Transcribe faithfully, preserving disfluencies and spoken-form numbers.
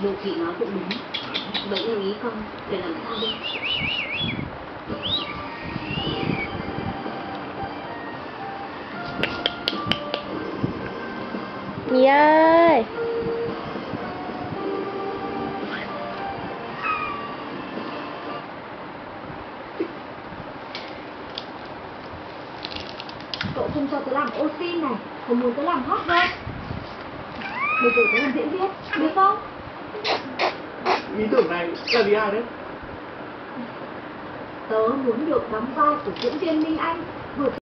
Bộ Thị nói cũng đúng. Vậy lưu ý không? Để làm sao đi? Mì ơi. Cậu không cho tớ làm ô xin này, không muốn tớ làm hot girl. Bây giờ tớ làm diễn viên, được không? Ý tưởng này là vì ai đấy? Tớ muốn được đóng vai của diễn viên Minh Anh, vừa